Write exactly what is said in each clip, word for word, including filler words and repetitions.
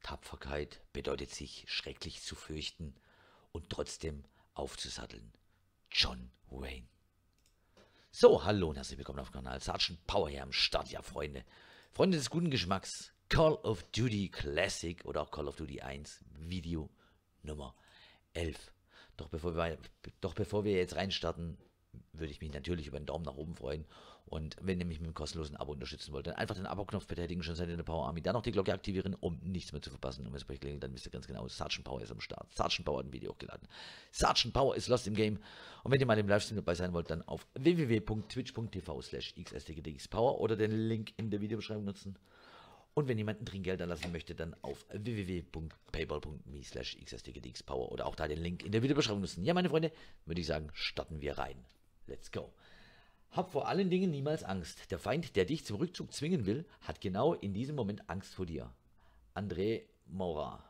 Tapferkeit bedeutet sich schrecklich zu fürchten und trotzdem aufzusatteln. John Wayne. So, hallo und herzlich willkommen auf dem Kanal. Sergeant Power hier am Start, ja Freunde. Freunde des guten Geschmacks. Call of Duty Classic oder auch Call of Duty eins, Video Nummer elf. Doch bevor wir, doch bevor wir jetzt reinstarten, würde ich mich natürlich über einen Daumen nach oben freuen. Und wenn ihr mich mit einem kostenlosen Abo unterstützen wollt, dann einfach den Abo-Knopf betätigen, schon seid ihr in der Power Army. Dann noch die Glocke aktivieren, um nichts mehr zu verpassen. Und wenn es bei euch klingelt, dann wisst ihr ganz genau, Sergeant Power ist am Start. Sergeant Power hat ein Video hochgeladen. Sergeant Power ist lost im Game. Und wenn ihr mal im Livestream dabei sein wollt, dann auf w w w punkt twitch punkt t v slash x s t g d x power oder den Link in der Videobeschreibung nutzen. Und wenn jemand ein Trinkgeld erlassen möchte, dann auf w w w punkt paypal punkt me slash x s t g d x power oder auch da den Link in der Videobeschreibung nutzen. Ja, meine Freunde, würde ich sagen, starten wir rein. Let's go. Hab vor allen Dingen niemals Angst. Der Feind, der dich zum Rückzug zwingen will, hat genau in diesem Moment Angst vor dir. André Maura.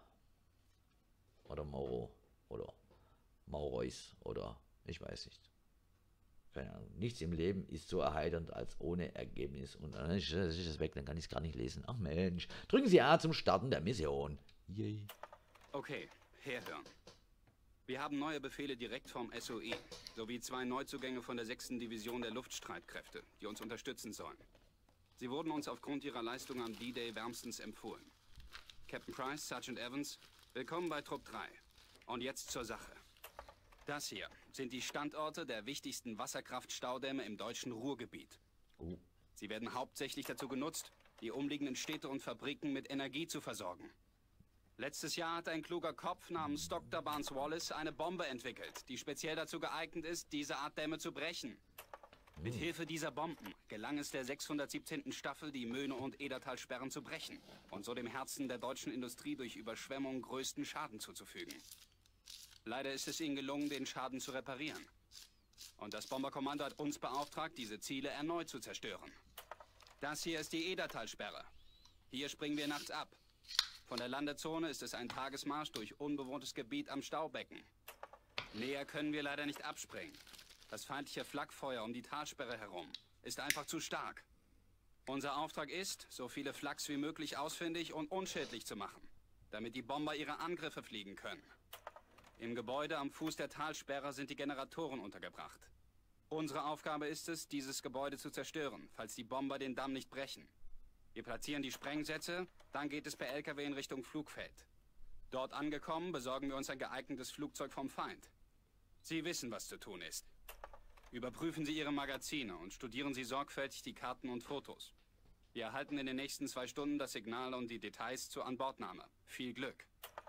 Oder Mauro. Oder Maurois. Oder ich weiß nicht. Keine Ahnung. Nichts im Leben ist so erheiternd als ohne Ergebnis. Und dann ist es weg, dann kann ich es gar nicht lesen. Ach Mensch. Drücken Sie A zum Starten der Mission. Yay. Okay, herhören. Wir haben neue Befehle direkt vom S O E, sowie zwei Neuzugänge von der sechsten Division der Luftstreitkräfte, die uns unterstützen sollen. Sie wurden uns aufgrund ihrer Leistung am D-Day wärmstens empfohlen. Captain Price, Sergeant Evans, willkommen bei Trupp drei. Und jetzt zur Sache. Das hier sind die Standorte der wichtigsten Wasserkraftstaudämme im deutschen Ruhrgebiet. Oh. Sie werden hauptsächlich dazu genutzt, die umliegenden Städte und Fabriken mit Energie zu versorgen. Letztes Jahr hat ein kluger Kopf namens Doktor Barnes Wallace eine Bombe entwickelt, die speziell dazu geeignet ist, diese Art Dämme zu brechen. Mit Hilfe dieser Bomben gelang es der sechshundertsiebzehnten Staffel, die Möhne- und Edertalsperren zu brechen und so dem Herzen der deutschen Industrie durch Überschwemmung größten Schaden zuzufügen. Leider ist es ihnen gelungen, den Schaden zu reparieren. Und das Bomberkommando hat uns beauftragt, diese Ziele erneut zu zerstören. Das hier ist die Edertalsperre. Hier springen wir nachts ab. Von der Landezone ist es ein Tagesmarsch durch unbewohntes Gebiet am Staubecken. Näher können wir leider nicht abspringen. Das feindliche Flakfeuer um die Talsperre herum ist einfach zu stark. Unser Auftrag ist, so viele Flaks wie möglich ausfindig und unschädlich zu machen, damit die Bomber ihre Angriffe fliegen können. Im Gebäude am Fuß der Talsperre sind die Generatoren untergebracht. Unsere Aufgabe ist es, dieses Gebäude zu zerstören, falls die Bomber den Damm nicht brechen. Wir platzieren die Sprengsätze, dann geht es per L K W in Richtung Flugfeld. Dort angekommen, besorgen wir uns ein geeignetes Flugzeug vom Feind. Sie wissen, was zu tun ist. Überprüfen Sie Ihre Magazine und studieren Sie sorgfältig die Karten und Fotos. Wir erhalten in den nächsten zwei Stunden das Signal und die Details zur Anbordnahme. Viel Glück.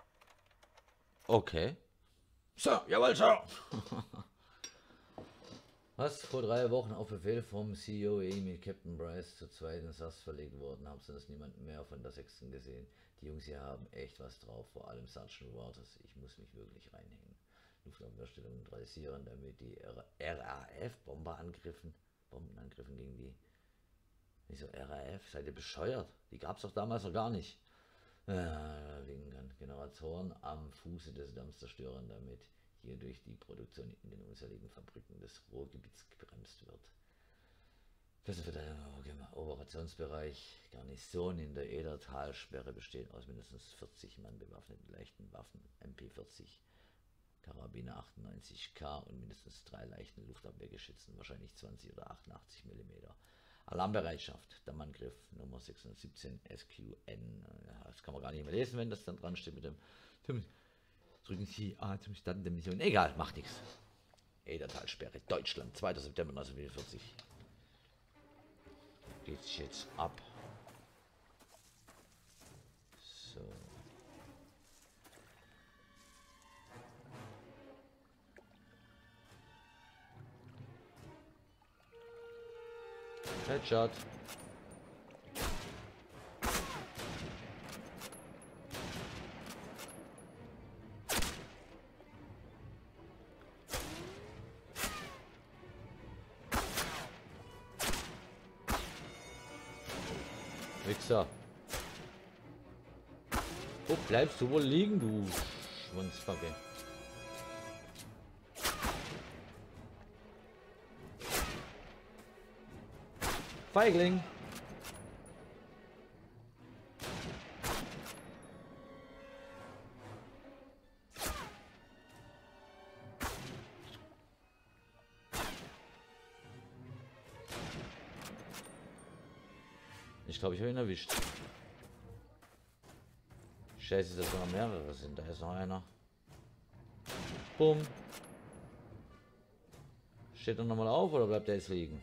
Okay. So, jawohl, so. Was vor drei Wochen auf Befehl vom C O E mit Captain Price zur zweiten S A S verlegt worden, haben sie das niemanden mehr von der sechsten gesehen. Die Jungs hier haben echt was drauf, vor allem Sergeant Waters. Ich muss mich wirklich reinhängen. Luftabwehrstellungen dressieren, damit die R A F-Bomberangriffen, Bombenangriffen gegen die... Wieso R A F? Seid ihr bescheuert? Die gab es doch damals noch gar nicht. Äh, wegen Generatoren am Fuße des Damms zerstören, damit hierdurch die Produktion in den unzähligen Fabriken des Ruhrgebiets gebremst wird. Feste Verteidigung, Operationsbereich, Garnison in der Edertalsperre besteht aus mindestens vierzig Mann bewaffneten leichten Waffen, M P vierzig, Karabiner achtundneunzig K und mindestens drei leichten Luftabwehrgeschützen, wahrscheinlich zwanzig oder achtundachtzig Millimeter. Alarmbereitschaft, Dammangriff Nummer sechshundertsiebzehn S Q N. Das kann man gar nicht mehr lesen, wenn das dann dran steht mit dem... Drücken Sie A zum Starten der Mission. Egal, macht nichts. Edertalsperre, Deutschland, zweiter September neunzehnhundertvierundvierzig. Geht's jetzt ab. So. Headshot. Wichser. Wo bleibst du wohl liegen, du Schwanzbacke? Feigling. Ich glaube, ich habe ihn erwischt. Scheiße, dass noch mehrere sind. Da ist noch einer. Bumm. Steht er nochmal auf oder bleibt er jetzt liegen?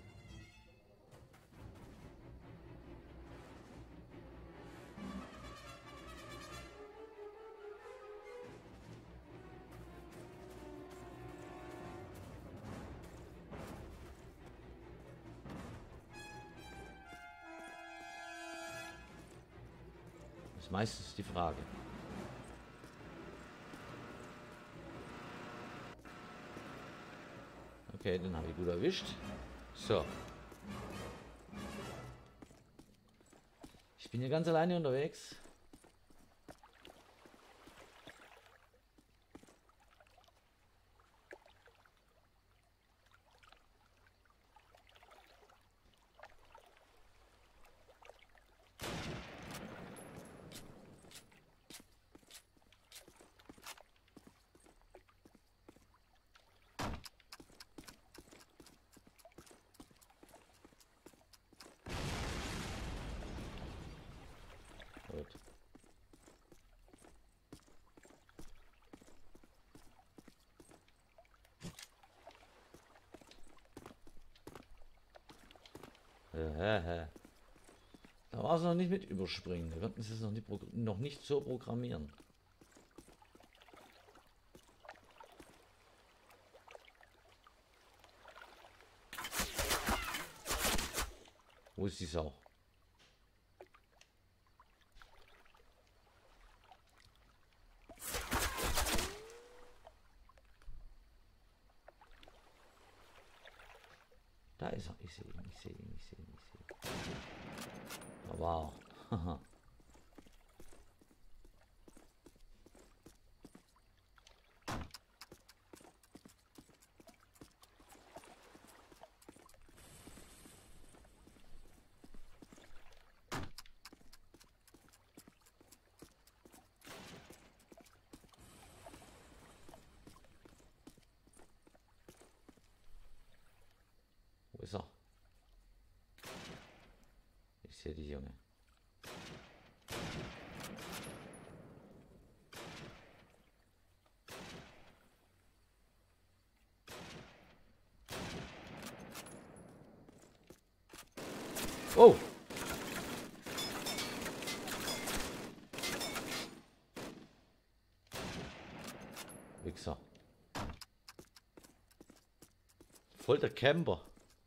Das ist meistens die Frage. Okay, den habe ich gut erwischt. So. Ich bin hier ganz alleine unterwegs. Gut. Da war es noch nicht mit überspringen. Wir konnten es noch nicht, noch nicht so programmieren. Wo ist die Sau? Da ist er. Ich sehe ihn, ich sehe ihn, ich sehe ihn, ich sehe ihn. Da war er. Wo ist er? Ich sehe die Junge. Oh! Wichser. Voll der Camper.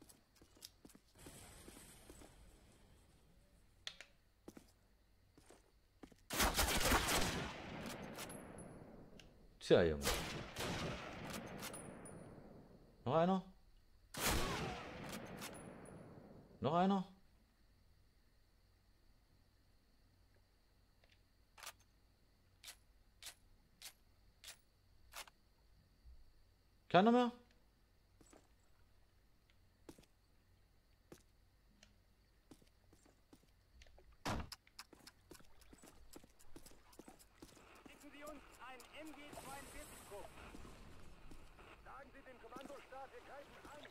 Tja, Junge. Noch einer? Noch einer? Keiner mehr? Schicken Sie uns ein M G zweiundvierzig-Trupp. Sagen Sie dem Kommandostab, wir greifen an.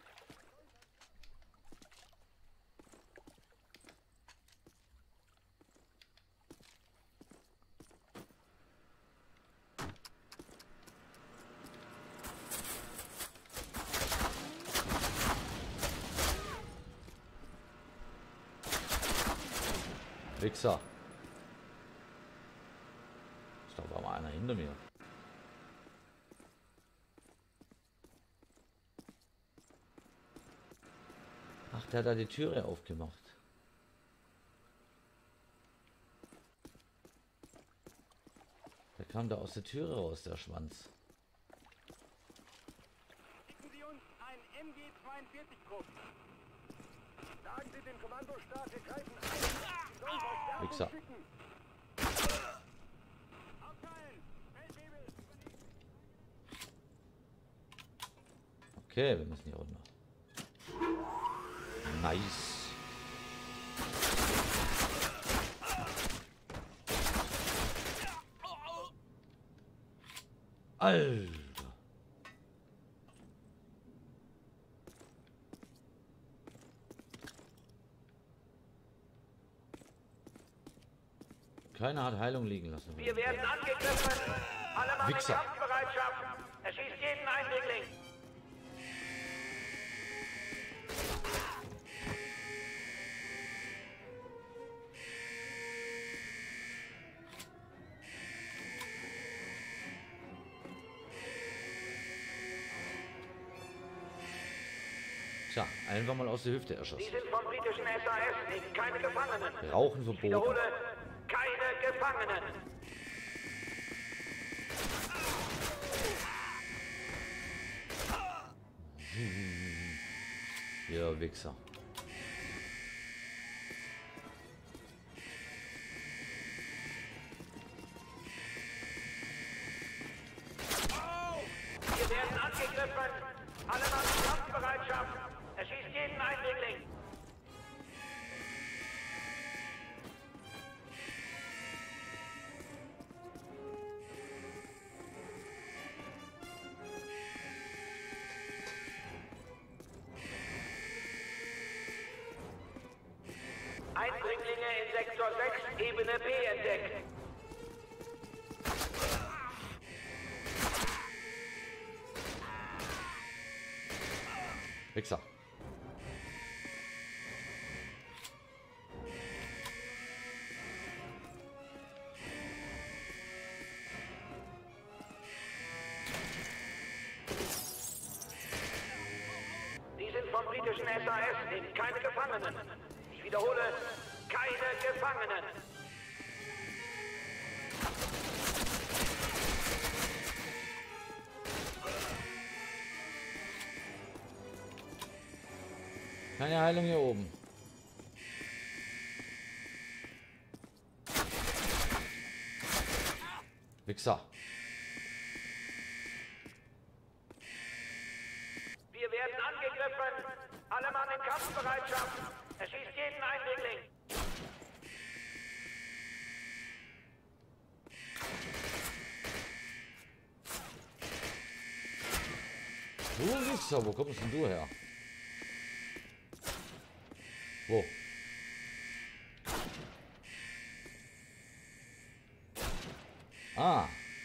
Wichser. Ich glaube, da war einer hinter mir. Ach, der hat da die Türe aufgemacht. Der kam da aus der Türe raus, der Schwanz. Schicken Sie uns ein M G zweiundvierzig-Trupp. Sagen Sie dem Kommandostab, wir greifen an. Sie sollen Verstärkung Wichser. schicken. Aufteilen! Feldwebel! Okay, wir müssen hier runter. Nice. Alter. Keiner hat Heilung liegen lassen. Wir werden angegriffen. Alle Mann in Wichser. Kampfbereitschaft. Erschießt jeden Eindringling. Tja, einfach mal aus der Hüfte erschossen. Die sind vom britischen S A S, nehmen keine Gefangenen. Rauchen Ich verboten. wiederhole, keine Gefangenen. Ja, Wichser. Wir werden angegriffen. Alle Mann in Kampfbereitschaft. Erschießt jeden Eindringling. Eindringlinge in Sektor sechs, Ebene B entdeckt. Wichser. Die sind vom britischen S A S, nehmen keine Gefangenen. Ich wiederhole, keine Gefangenen. Keine Heilung hier oben. Wichser. Wir werden angegriffen. Alle Mann in Kampfbereitschaft. Erschießt jeden Eindringling. Du Wichser, wo kommst denn du her? Wo? Ah.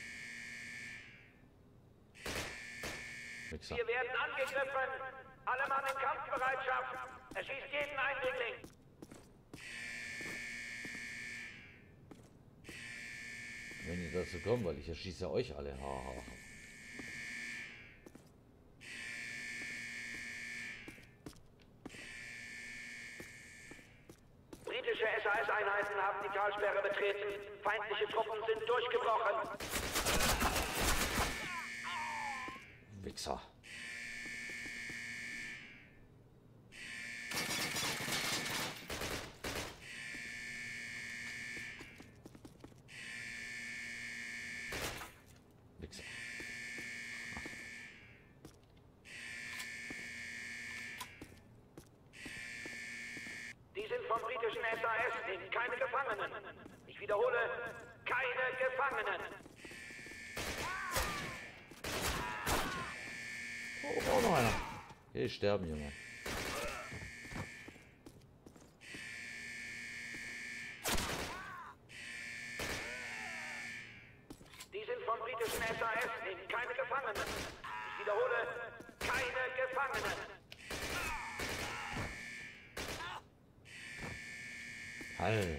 Wichser. Wir werden angegriffen. Alle Mann in Kampfbereitschaft. Erschießt jeden Eindringling. Wenn ihr dazu kommt, weil ich erschieße euch alle. Ha, ha, ha. Britische S A S-Einheiten haben die Talsperre betreten. Feindliche Truppen sind durchgebrochen. Wichser. Wichser. Die sind vom britischen S A S, nehmen keine Gefangenen. Ich wiederhole, keine Gefangenen. Oh, auch noch einer. Geh sterben, Junge. Die sind vom britischen S A S, nehmen keine Gefangenen. Ich wiederhole, keine Gefangenen. Hall.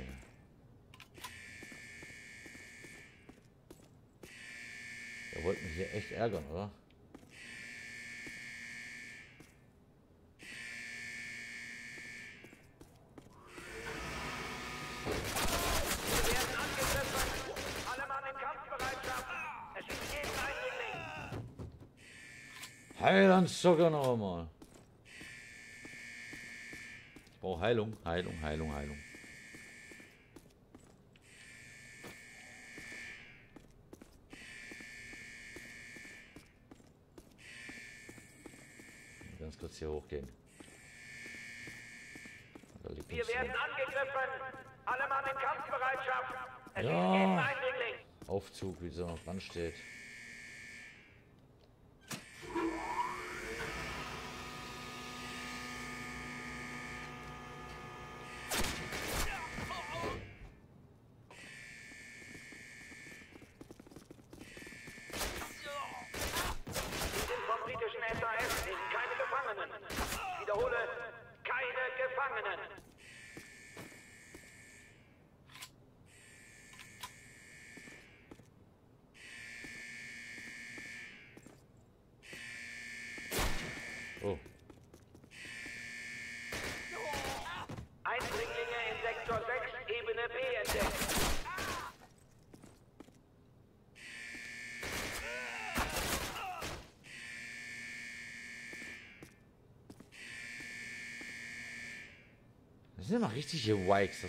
Er wollte mich hier echt ärgern, oder? Wir werden angegriffen. Alle Mann in Kampfbereitschaft. Erschießt jeden Eindringling. Heiland sogar noch einmal. Ich brauche Heilung, Heilung, Heilung, Heilung. Ganz kurz hier hochgehen. Da liegt Wir nichts werden drin. angegriffen. Alle Mann in Kampfbereitschaft. Erschießt Ja. jeden Eindringling. Aufzug, wie so noch dran steht. wiederhole, keine Gefangenen. Oh. Eindringlinge in Sektor sechs, Ebene B entdeckt. Das sind immer richtige Wikes.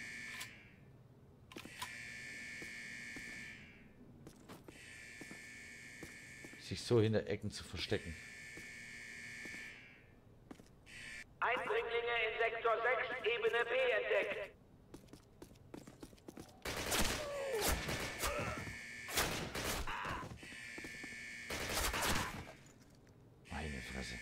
Sich so hinter Ecken zu verstecken. Eindringlinge in Sektor sechs, Ebene B entdeckt. Meine Fresse.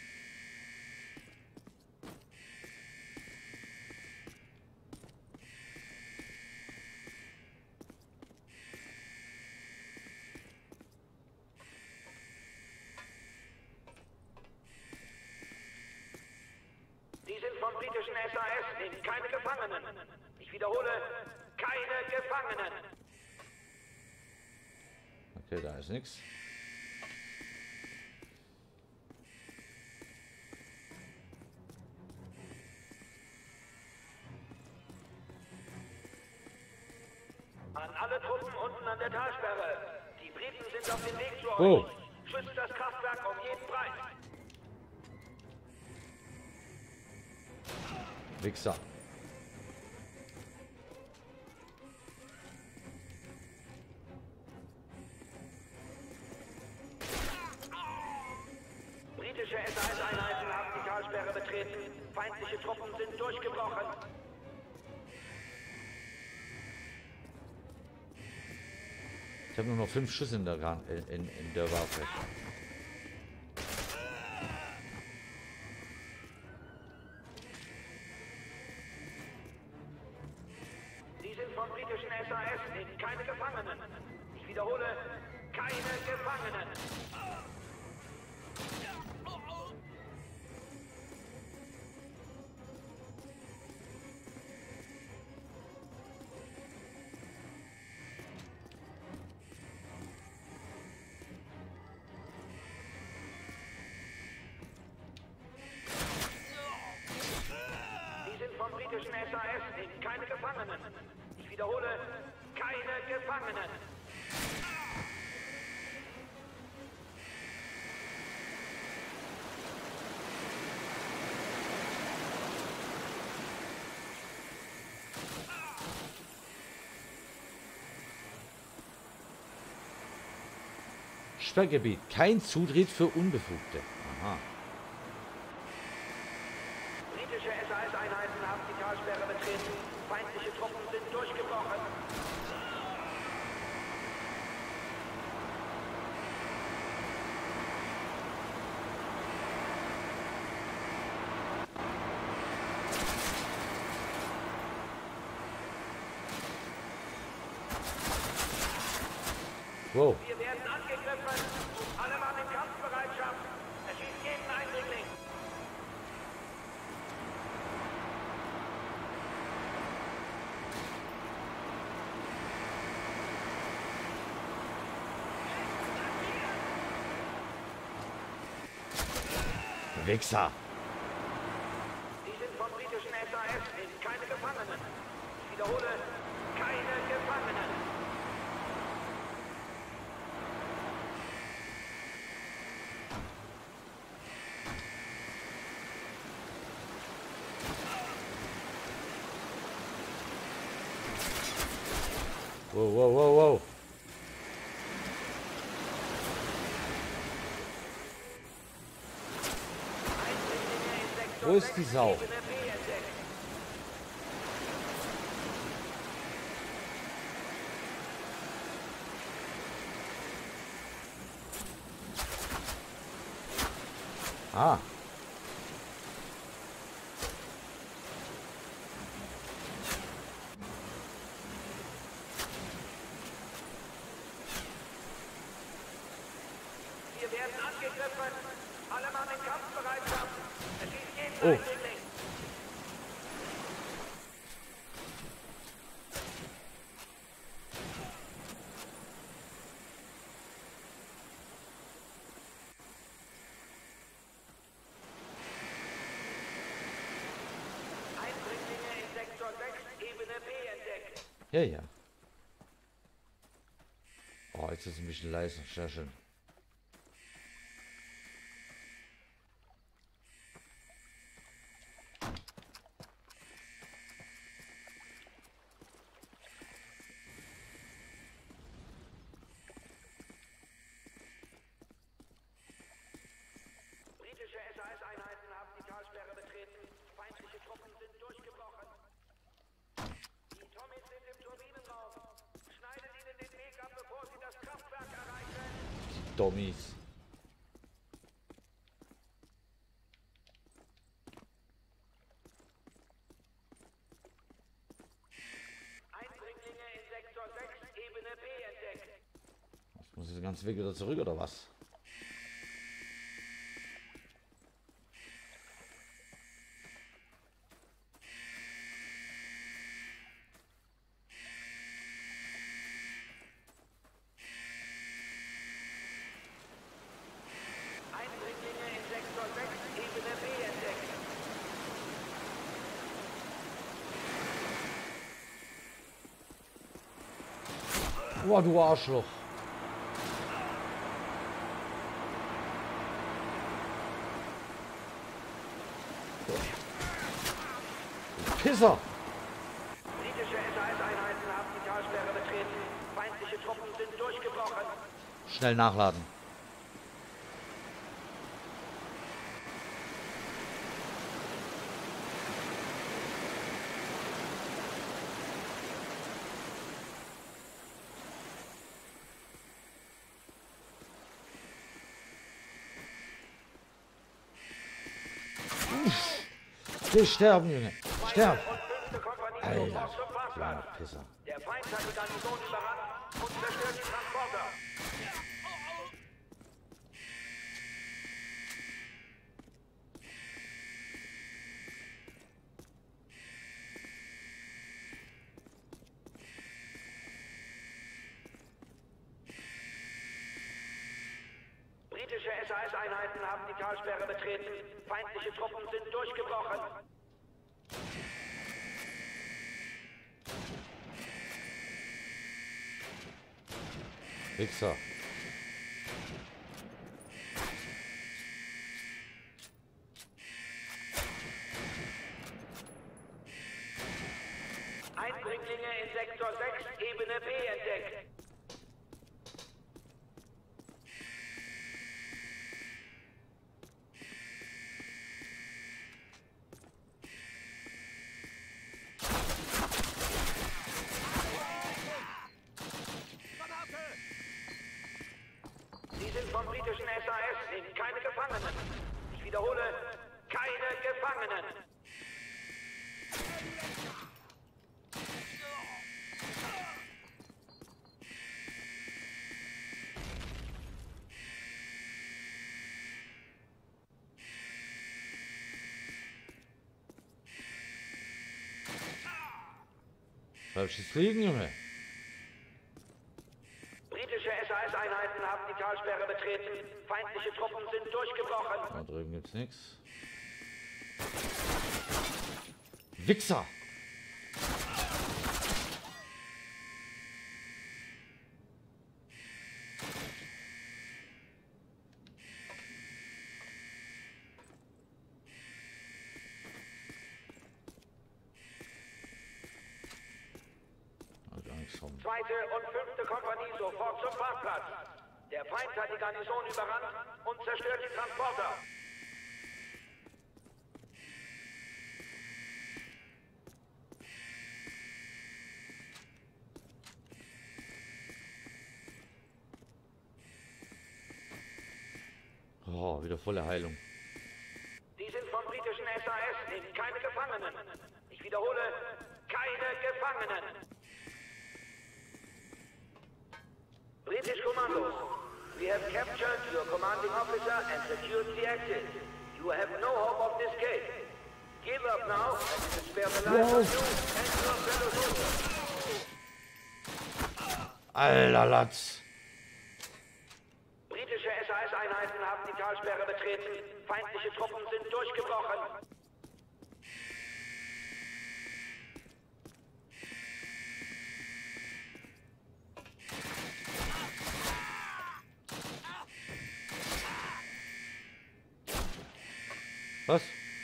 Sie sind vom britischen S A S, nehmt keine Gefangenen. Ich wiederhole, keine Gefangenen. Okay, da ist nichts. An alle Truppen unten an der Talsperre. Die Briten sind auf dem Weg zu euch. Oh. Schützt das Kraftwerk um jeden Preis. Wichser. Britische S A S-Einheiten haben die Talsperre betreten. Feindliche Truppen sind durchgebrochen. Ich habe nur noch fünf Schuss in der, Ran in, in, in der Waffe. Sie sind vom britischen S A S, nehmt keine Gefangenen. Ich wiederhole, keine Gefangenen. Sie sind vom britischen S A S, nehmt keine Gefangenen. Ich wiederhole, keine Gefangenen. Sperrgebiet. Kein Zutritt für Unbefugte. Aha. Britische S A S-Einheiten haben die Talsperre betreten. Feindliche Truppen sind durchgebrochen. Wow. Wir werden angegriffen. Alle Mann in Kampfbereitschaft. Erschießt jeden Eindringling. Wichser. Sie sind vom britischen S A S, nehmt keine Gefangenen. Ich wiederhole, keine Gefangenen. Wow, wow, wow, wow. Eindringlinge in Sektor Wo ist sechs, die Sau? Ebene B entdeckt. Ah. Wir werden angegriffen. Alle Mann in Kampfbereitschaft. Erschießt jeden Oh. Ja, ja. Oh, jetzt ist es ein bisschen leiser. Sehr schön. Britische S A S-Einheiten haben die Talsperre betreten. Feindliche Truppen sind durchgebrochen. Die Tommys sind im Turbinenraum. Schneidet ihnen den Weg ab, bevor sie das Kraftwerk erreichen. Die Dummies. Eindringlinge in Sektor sechs, Ebene B entdeckt. Jetzt muss ich den ganzen Weg wieder zurück, oder was? Eindringlinge in Sektor sechs, Ebene B entdeckt. Boah, du Arschloch. Du Pisser. Britische S A S-Einheiten haben die Talsperre betreten. Feindliche Truppen sind durchgebrochen. Schnell nachladen. Geh sterben, Junge. Sterb. Und fünfte Kompanie Alter, sofort zum kleiner Fahrplatz. Pisser. Der Feind hat die Garnison überrannt und zerstört die Transporter. Britische S A S-Einheiten haben die Talsperre betreten. Feindliche Truppen sind durchgebrochen. Wichser. Eindringlinge in Sektor sechs, Ebene B entdeckt. Sie sind vom britischen S A S, sind keine Gefangenen. Ich wiederhole, keine Gefangenen. Bleibst du liegen, Junge? Britische S A S-Einheiten haben die Talsperre betreten. Feindliche Truppen sind durchgebrochen. Da drüben gibt's nichts. Wichser! Gar nichts vom. Zweite und fünfte Kompanie sofort zum Fahrplatz. Der Feind hat die Garnison überrannt und zerstört die Transporter. Oh, wieder volle Heilung. Die sind vom britischen S A S, sind keine Gefangenen. Ich wiederhole, keine Gefangenen. British Commandos, we have captured your commanding officer and secured the exit. You have no hope of escape. Give up now and you can spare the lives of you and your fellow soldiers. Alter Latz. Britische S A S-Einheiten haben die Talsperre betreten. Feindliche Truppen sind durchgebrochen. Was?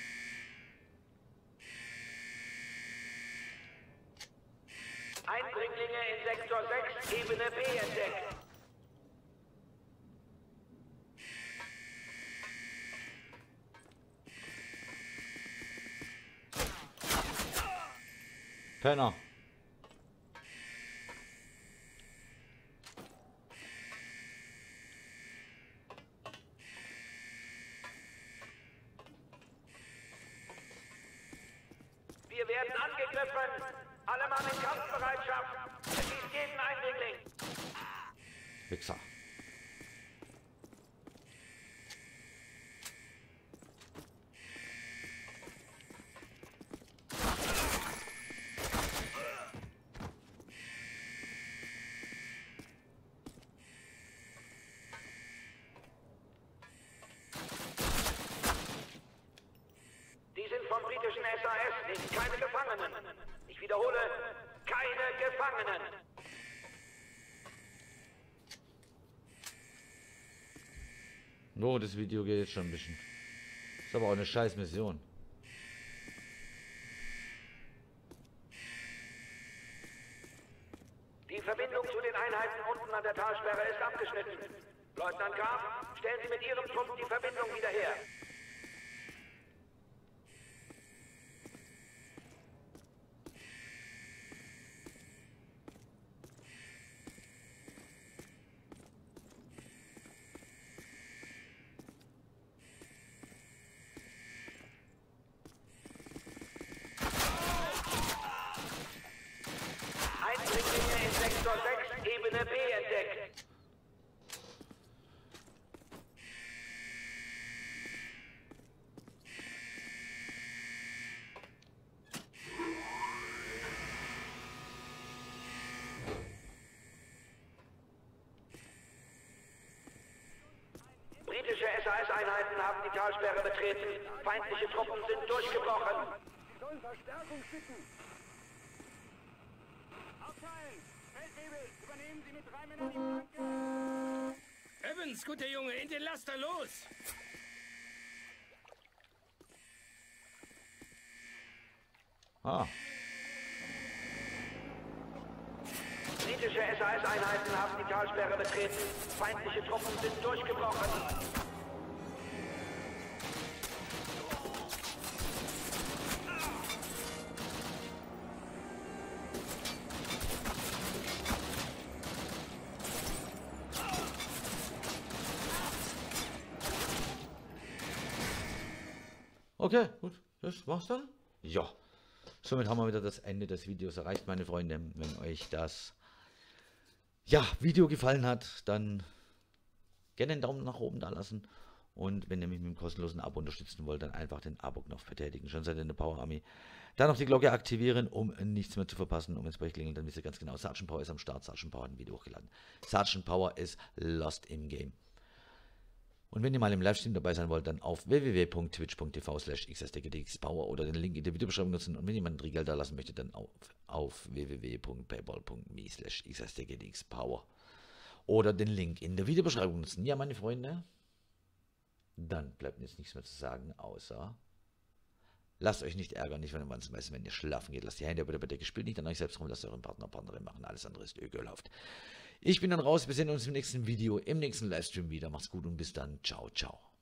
Eindringlinge in Sektor sechs, Ebene B entdeckt. Penner. Wir werden angegriffen. Alle Mann in Kampfbereitschaft. Es ist jeden Eindringling. Wichser. Die sind vom britischen S A S, sind keine Gefangenen. Ich wiederhole, keine Gefangenen. No, das Video geht jetzt schon ein bisschen. Ist aber auch eine scheiß Mission. Die Verbindung zu den Einheiten unten an der Talsperre ist abgeschnitten. Leutnant Graf, stellen Sie mit Ihrem Trupp die Verbindung wieder her. Eindringlinge in Sektor sechs, Ebene B entdeckt. Britische S A S-Einheiten haben die Talsperre betreten. Feindliche Truppen sind durchgebrochen. Sie sollen Verstärkung schicken. Aufteilen! Feldwebel, übernehmen Sie mit drei Männern die Flanke! Evans, guter Junge, in den Laster los! Ah. Britische S A S-Einheiten haben die Talsperre betreten. Feindliche Truppen sind durchgebrochen. Okay, gut. Das war's dann. Ja. Somit haben wir wieder das Ende des Videos erreicht, meine Freunde. Wenn euch das ja, Video gefallen hat, dann gerne einen Daumen nach oben da lassen. Und wenn ihr mich mit dem kostenlosen Abo unterstützen wollt, dann einfach den Abo-Knopf betätigen. Schon seid ihr in der Power Army. Dann noch die Glocke aktivieren, um nichts mehr zu verpassen. Und wenn es bei euch klingelt, dann wisst ihr ganz genau, Sergeant Power ist am Start. Sergeant Power hat ein Video hochgeladen. Sergeant Power ist lost im Game. Und wenn ihr mal im Livestream dabei sein wollt, dann auf w w w punkt twitch punkt t v slash x s d g d x power oder den Link in der Videobeschreibung nutzen. Und wenn jemand ein Trinkgeld da lassen möchte, dann auf, auf w w w punkt paypal punkt me slash x s d g d x power oder den Link in der Videobeschreibung nutzen. Ja, meine Freunde, dann bleibt mir jetzt nichts mehr zu sagen, außer lasst euch nicht ärgern, nicht wenn ihr meistens, wenn ihr schlafen geht, lasst die Hände über der Bettdecke, spielt nicht an euch selbst rum, lasst euren Partner, Partnerin machen, alles andere ist ökelhaft. Ich bin dann raus, wir sehen uns im nächsten Video, im nächsten Livestream wieder. Macht's gut und bis dann. Ciao, ciao.